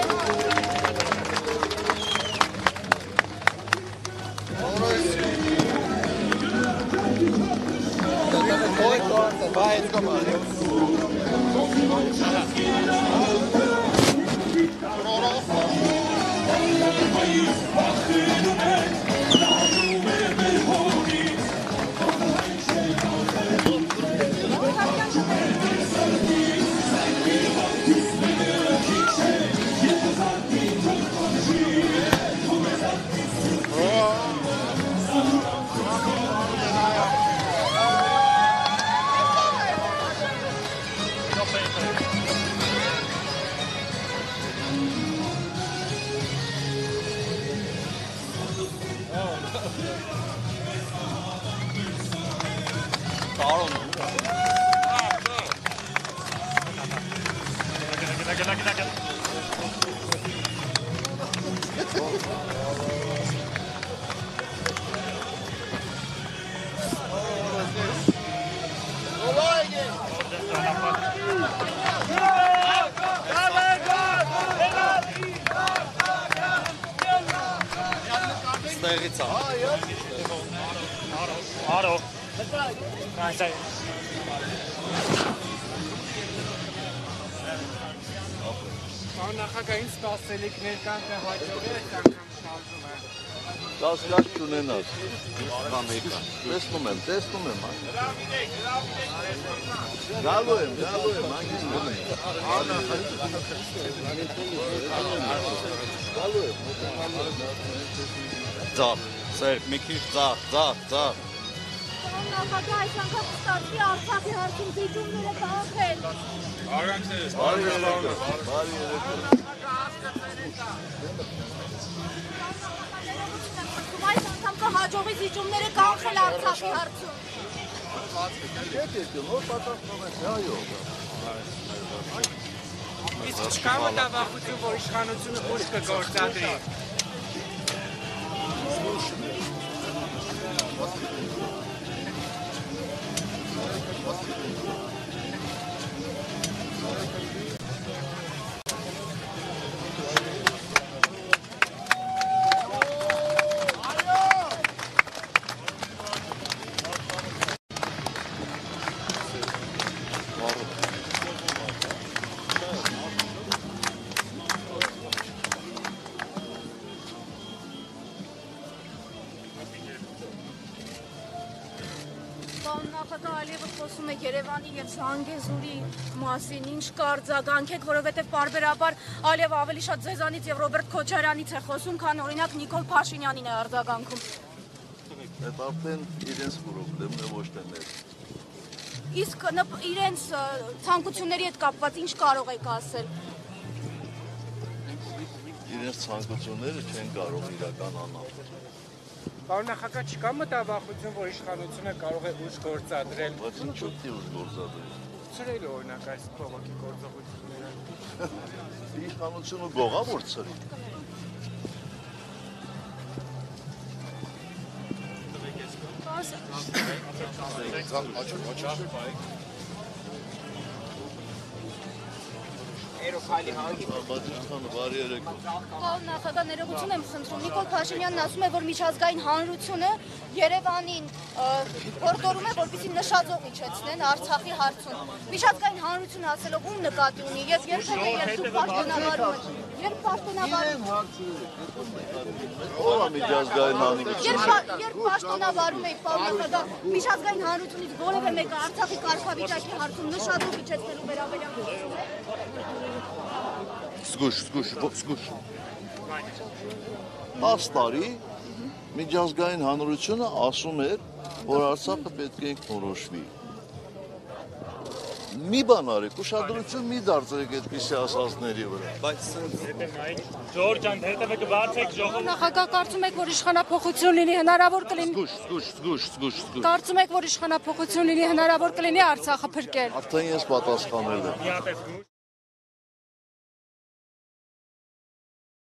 Նախագահին սպասելիքներ կան, թե հաջողի եք անգամ շարժում է։ Կասկած չունենաս։ Տեսնում եմ։ Գալու եմ, հանգիստ գնեմ։ Գալու եմ։ Ձախ, սեր, մի քիչ ձախ։ Նախագահ այս անգամ ստացվի Արցախի հարցում դիտումները կանխել։ Բարի երեկո։ Այս անգամ կհաջողի զիջումները կանխել Արցախի հարցում։ Իսկ չկա մտավախություն, որ իշխանությունը ուժ կգործադրի։ Նախագահ Ալիևը խոսում է Երևանի և Զանգեզուրի մասին, ինչ կարձագանք եք, որովհետև պարբերաբար Ալիևը ավելի շատ ձեզանից և Ռոբերտ Քոչարյանից է խոսում, քան օրինակ Նիկոլ Փաշինյանին է արձագանքում։ Այդ արդեն իրենց պրոբլեմն է, ոչ թե մեր։ Իսկ իրենց ցանկությունների հետ կապված ինչ կարող եք ասել։ Իրենց ցանկությունները չեն կարող իրականանալ։ Պարոն նախագահ, չկա մտավախություն, որ իշխանությունը կարող է ուժ գործադրել։ Բայց ինչու՞ պիտի ուժ գործադրել։ Ցրել օրինակ այս փողոքի գործողությունները։ Իշխանությունը գողա որ ցրի։ Բարի երեկո։ Պարոն նախագահ, ներողություն եմ խնդրում, Նիկոլ Փաշինյանն ասում է, որ միջազգային հանրությունը Երևանին հորդորում է, որպեսզի նշաձող իջեցնեն Արցախի հարցում։ Միջազգային հանրությունը ասելով ում նկատի ունի եւ երբեմն երբ պաշտոնավարում եք, պարոն նախագահ, միջազգային հանրությունից որևէ մեկը Արցախի կարգավիճակի հարցում նշաձող իջեցնելու վերաբերյալ Զգուշ։ 10 տարի միջազգային հանրությունը ասում էր, որ Արցախը պետք է ինքնորոշվի։ Մի բան արեք, ուշադրություն մի դարձրեք այդպիսի ասածների վրա։ Բայց Ժորժ ջան, հետևը կբացեք ժողովուրդ։ Նախագահ, կարծում եք, որ իշխանափոխություն լինի հնարավոր կլինի։ Զգուշ։ Կարծում եք, որ իշխանափոխություն լինի հնարավոր կլինի Արցախը փրկել։ Արդեն ես պատասխանել եմ։